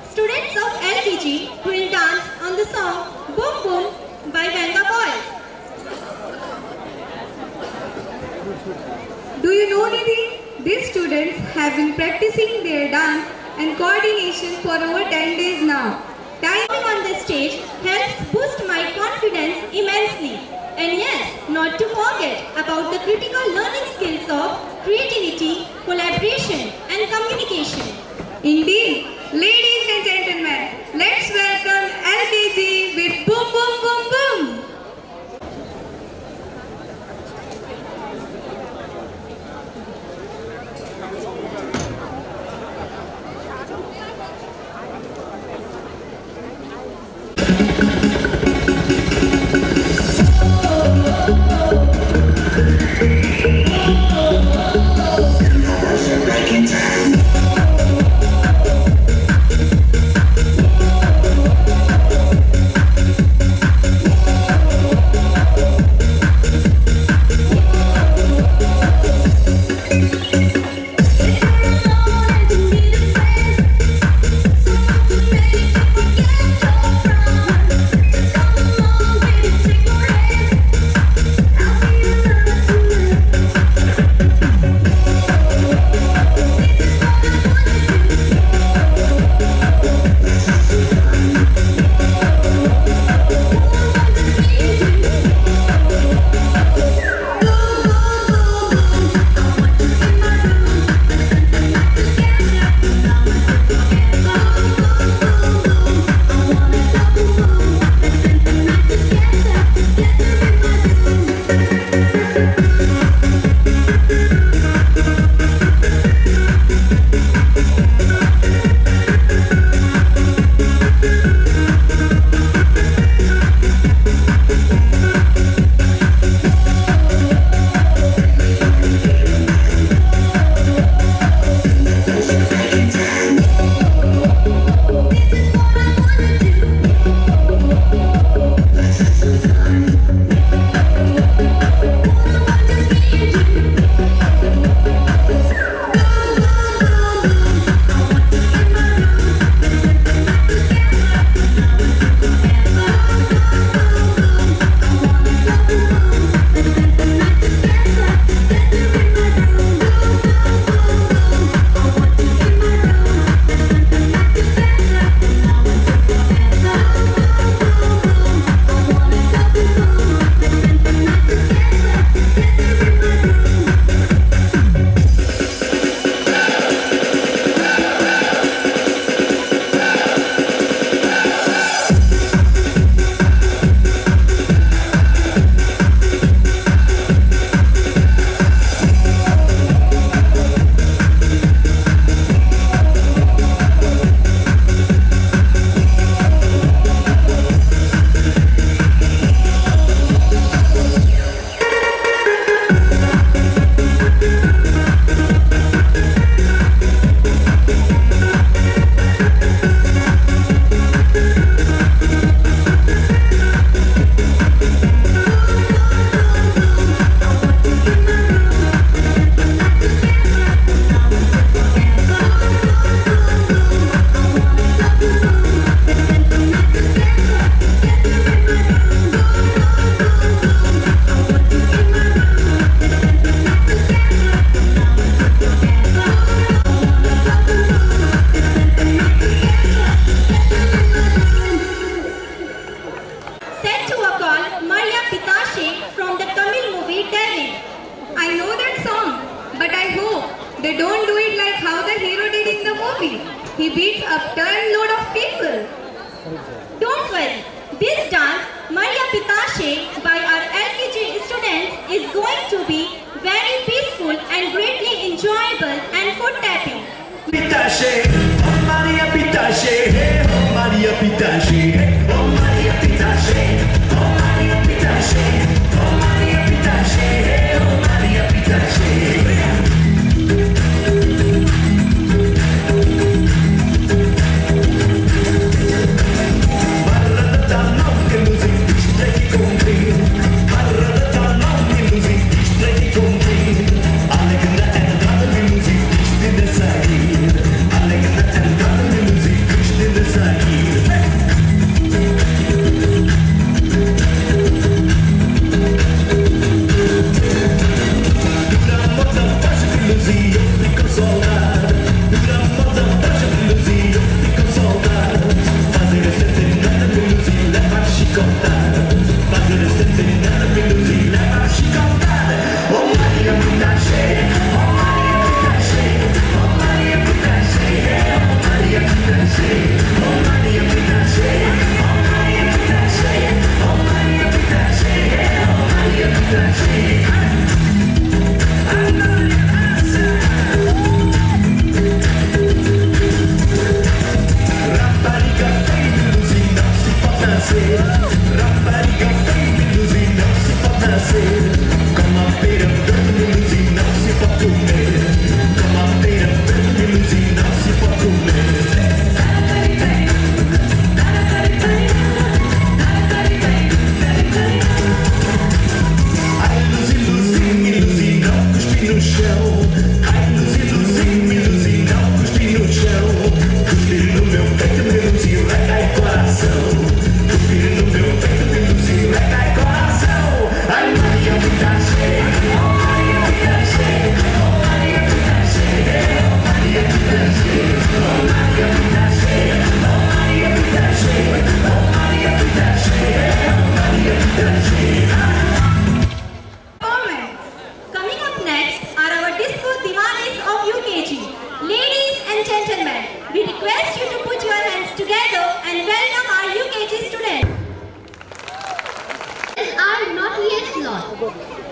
students of LKG will dance on the song Boom Boom by Venga Boys. Do you know, Nidhi? These students have been practicing their dance and coordination for over 10 days now. Dancing on the stage helps boost my confidence immensely. And yes, not to forget about the critical learning skills of creativity, collaboration and communication. Indeed, ladies and gentlemen, let's welcome LKG with Boom Boom Boom Boom. They don't do it like how the hero did in the movie. He beats a ton load of people. Don't worry. This dance, Maria Pitashe, by our LKG students is going to be very peaceful and greatly enjoyable and foot tapping. Pitashe, oh Maria Pitashe, hey, oh Maria Pitashe, hey, oh Maria Pitashe, oh Maria Pitashe, oh Maria Pitashe, hey, oh Maria Pitashe.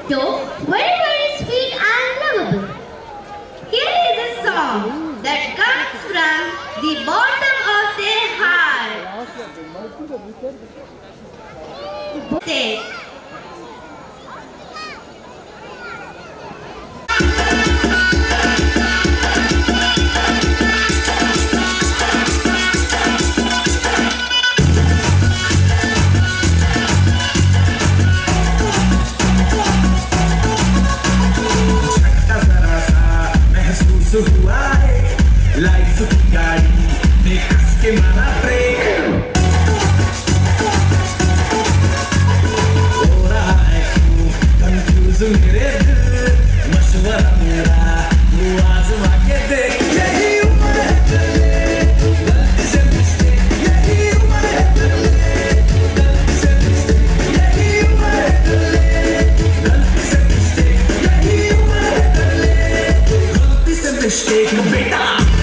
though very, very sweet and lovable. Here is a song that comes from the bottom of their heart. Say, हुआ है life की गाड़ी में कस के मारा break हो रहा है क्यों कंफ्यूज मेरे दिल मशवरा मेरा वो आजमा के देख यही उम्र है चले गलती से मिस्टेक यही उम्र है चले गलती से मिस्टेक यही उम्र है चले गलती से मिस्टेक यही उम्र है चले गलती से मिस्टेक बेटा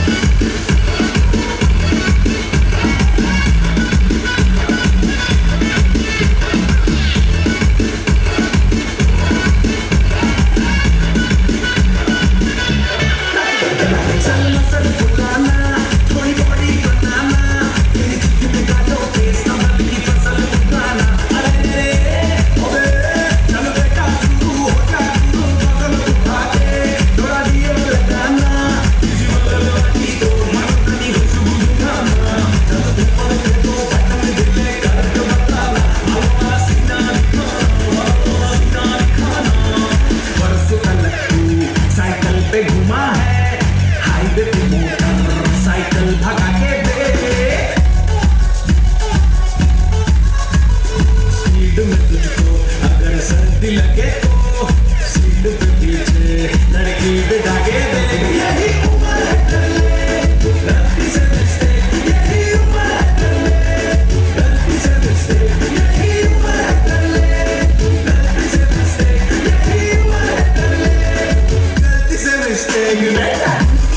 लगे तो सीट पे पीछे लड़की बिठा के दे यही उम्र है चले गलती से मिस्टेक यही उम्र है चले गलती से मिस्टेक यही उम्र है चले गलती से मिस्टेक यही उम्र है चले गलती से मिस्टेक बेटा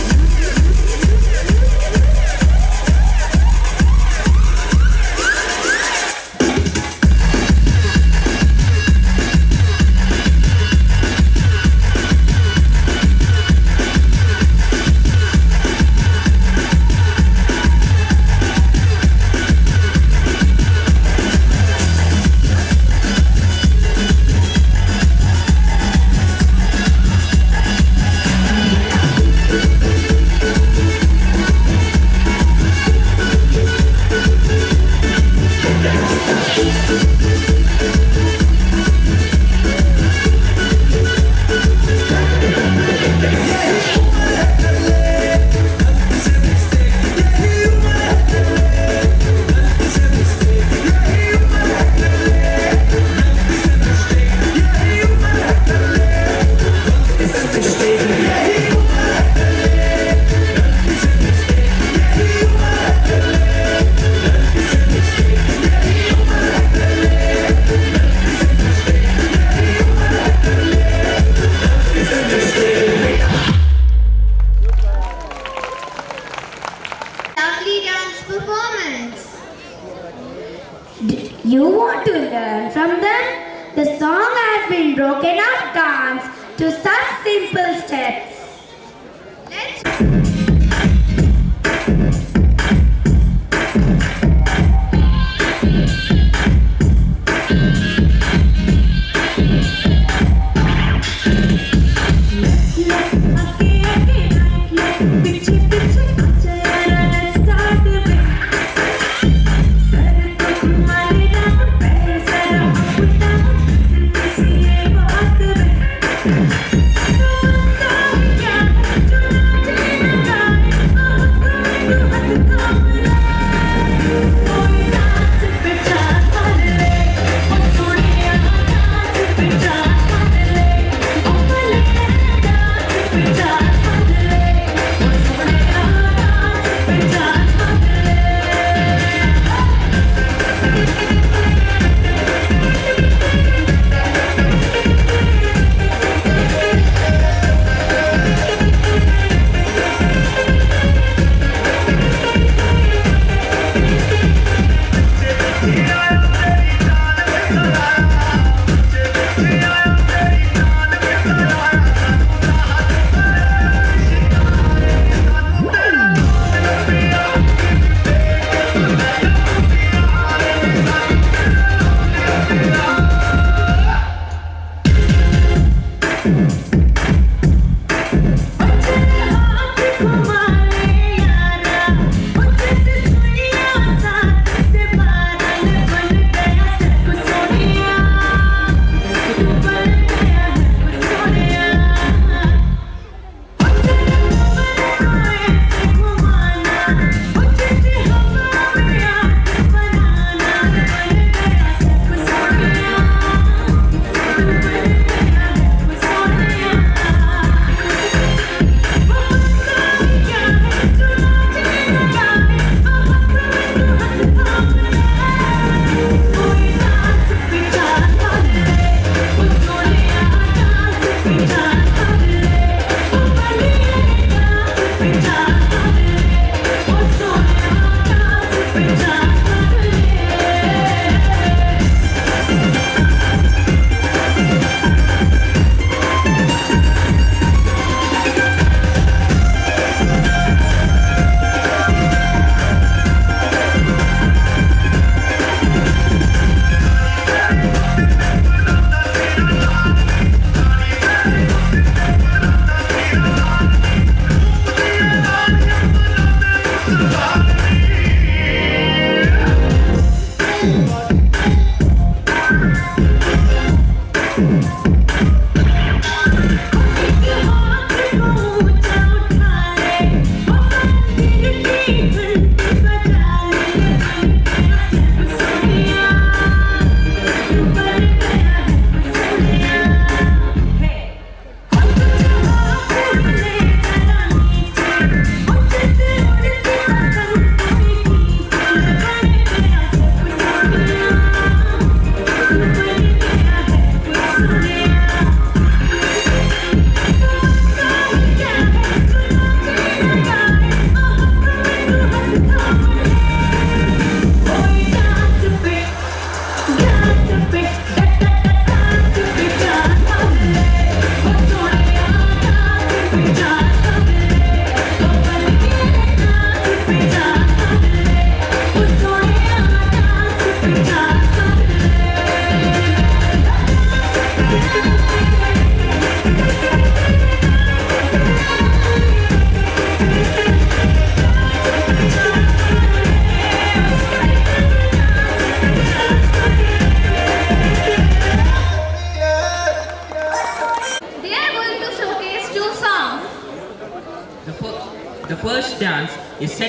you want to learn from them? The song has been broken up dance to such simple steps. Let's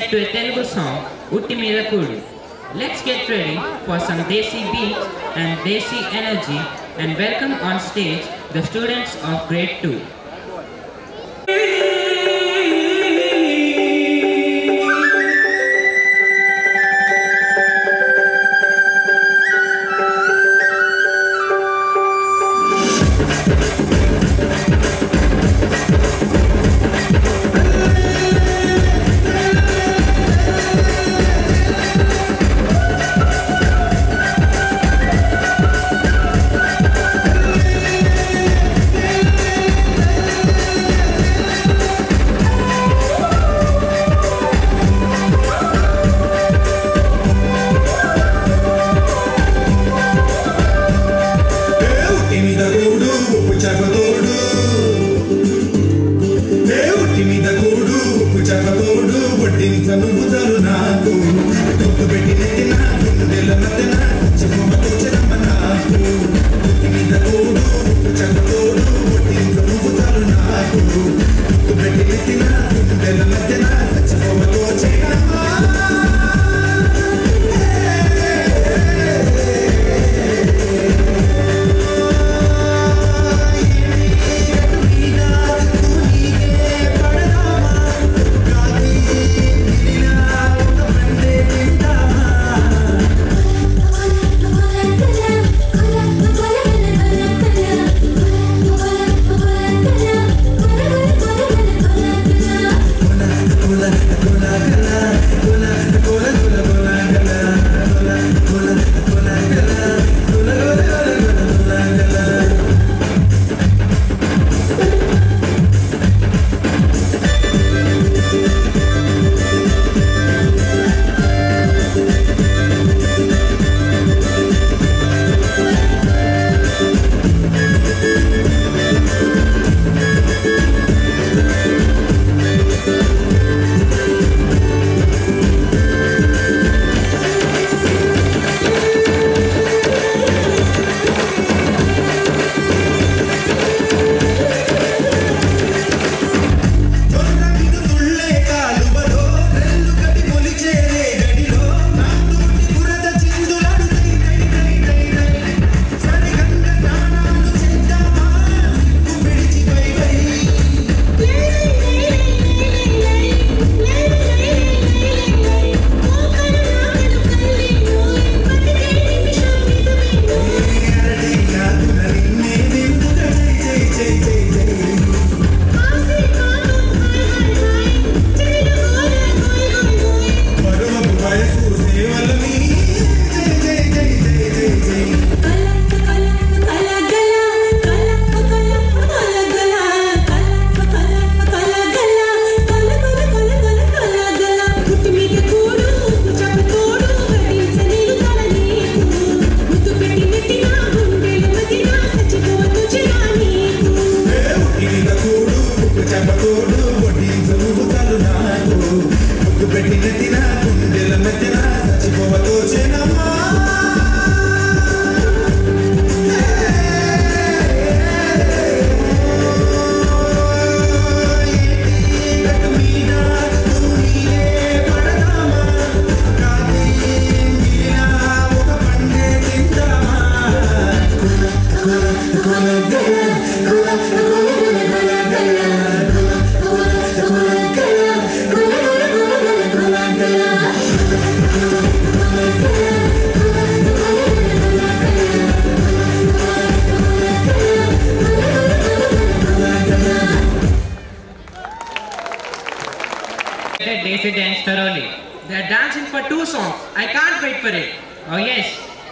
to a Telugu song, Utti Meeda Kudu. Let's get ready for some Desi beats and Desi energy and welcome on stage the students of grade 2. Desi dance thoroughly. They are dancing for 2 songs. I can't wait for it. Oh yes,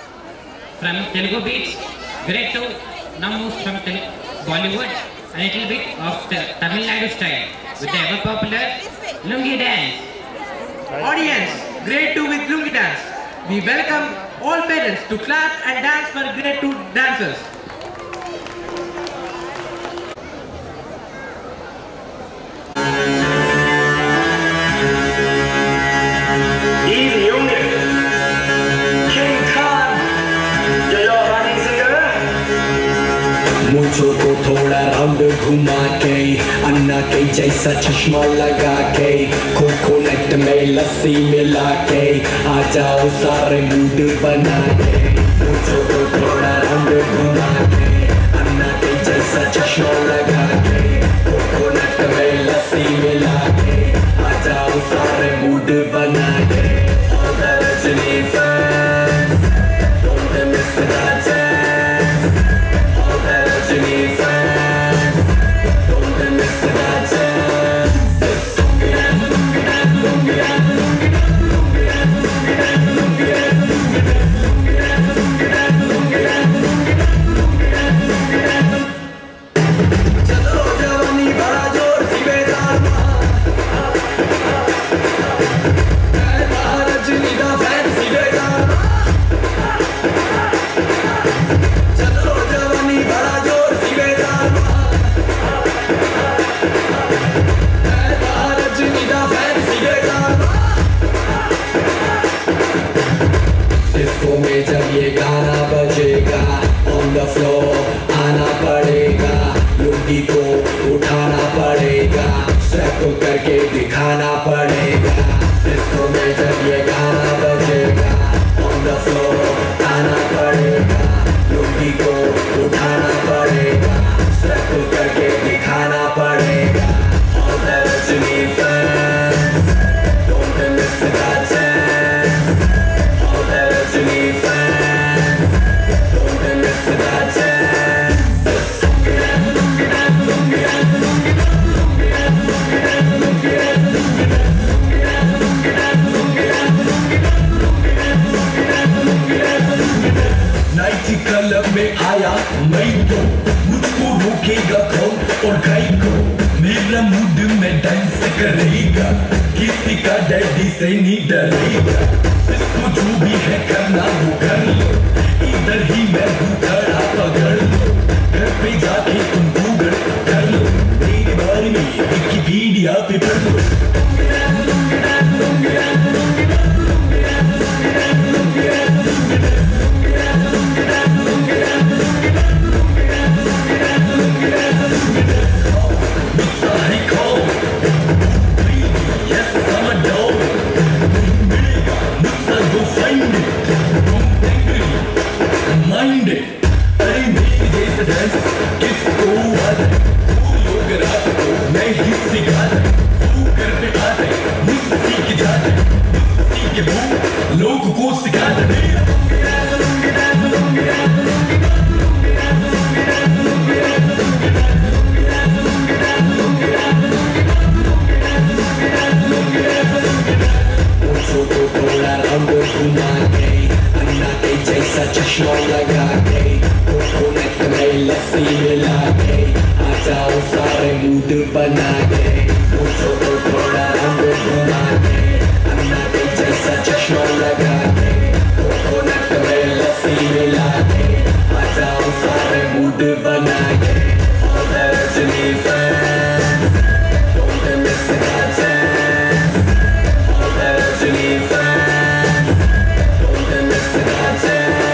from Telugu beats, grade 2, now moves from Bollywood, a little bit of Tamil Nadu style with the ever popular Lungi dance. Audience, grade 2 with Lungi dance. We welcome all parents to clap and dance for grade 2 dancers. मुझको को थोड़ा round घुमा के अन्ना के जैसा चश्मा लगा के कोकोनट कोकोनट में लस्सी मिला के आ जाओ सारे मूड बना के मुझको तो थोड़ा रंग घुमा के अन्ना के जैसा चश्मा लगा के कोकोनट में लस्सी मिला के आ जाओ सारे मूड बना के All the Rajini fans, don't miss the chance. All the Rajini fans, don't miss the chance. जब ये गाना बजेगा on the floor आना पड़ेगा लुंगी को उठाना पड़ेगा स्टेप करके दिखाना पड़ेगा डिस्को में जब ये गाना बजेगा on the floor आना पड़ेगा लुंगी को उठाना पड़ेगा स्टेप करके दिखाना पड़ेगा All the Rajini fans, don't miss the chance. All the Rajini fans, don't miss the chance. Night club में आया मैं तो मुझको रोकेगा कौन और गाय को मेरा मूड में डांस करेगा किसी का डैडी से नहीं डरेगा इसको जो भी है करना वो कर लो इधर ही मैं हूँ खड़ा पकड़ लो घर पे जाके तुम गूगल कर लो मेरे बारे में विकिपीडिया पे पढ़ लो लोगों को सिखाते मुझको तो थोड़ा रंग घुमा के अन्ना के जैसा चश्मा लगा के कोकोनट में लस्सी मिला के आ जाओ सारे मूड बना के मुझको तो थोड़ा रंग घुमा के अन्ना के जैसा चश्मा लगा के कोकोनट में लस्सी मिला के आ जाओ सारे मूड बना के All the Rajini fans, don't miss the chance. All the Rajini fans, don't miss the chance.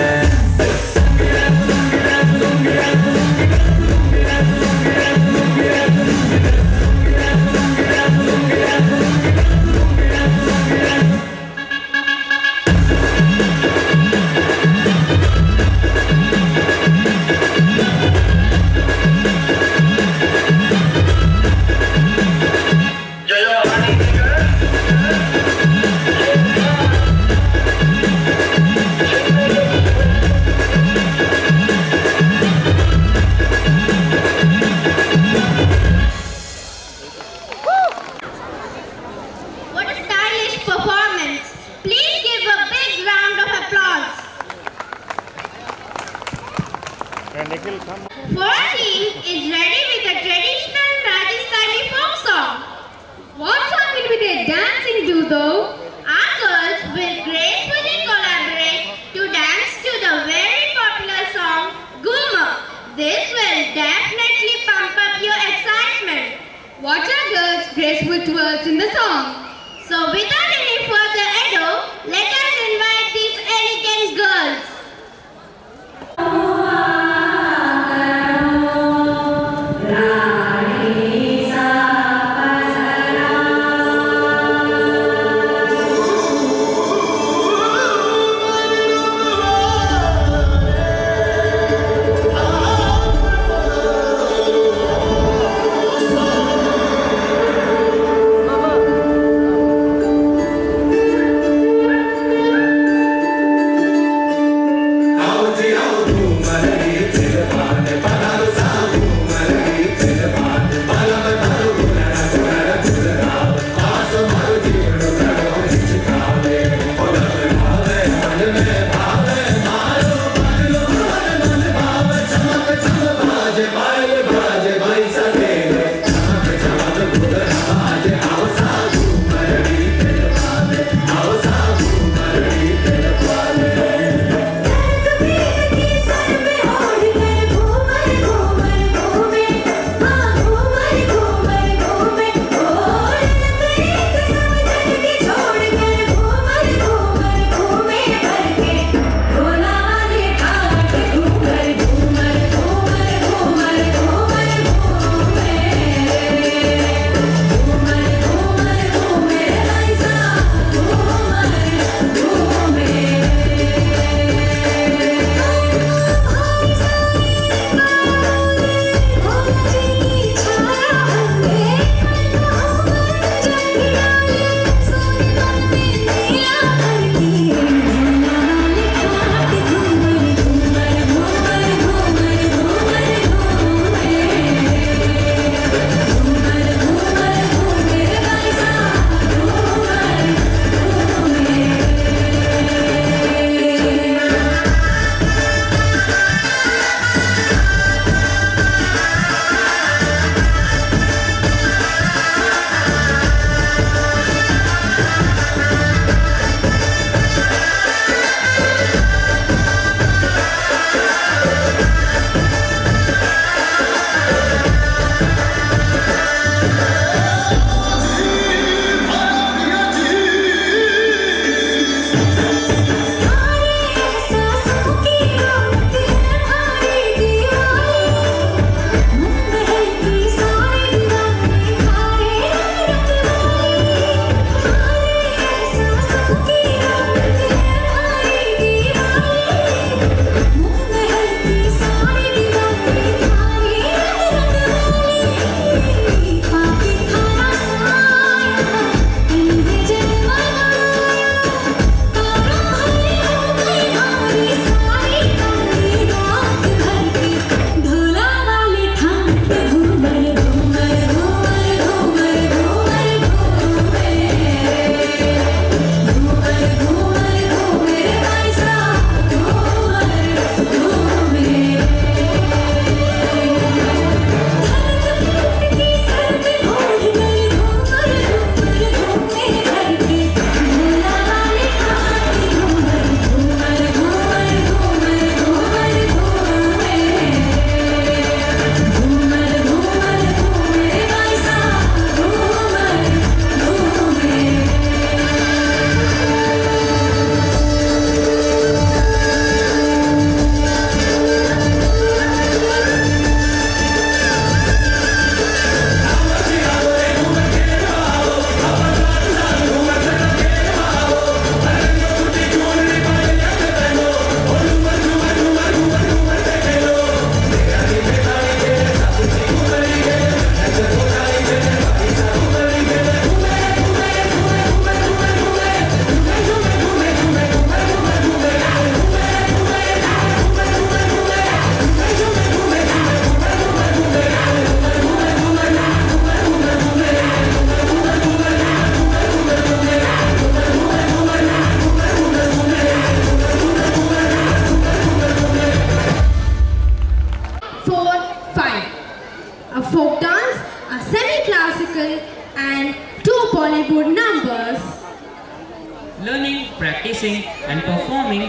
Four team is ready with a traditional Rajasthani folk song. What song will be they dancing to though? Our girls will gracefully collaborate to dance to the very popular song Ghumar. This will definitely pump up your excitement. Watch our girls' graceful twirls in the song. So without any further ado, let us invite these elegant girls.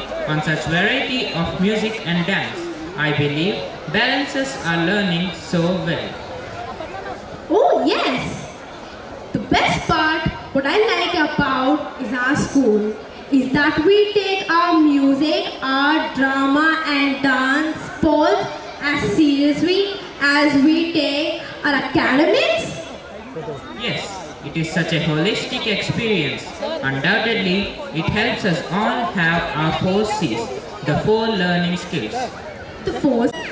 on such variety of music and dance. I believe balances are learning so well. Oh yes! The best part, what I like about is our school, is that we take our music, art, drama and dance sports as seriously as we take our academics. Yes, it is such a holistic experience. Undoubtedly, it helps us all have our 4 C's, the 4 learning skills. The fourth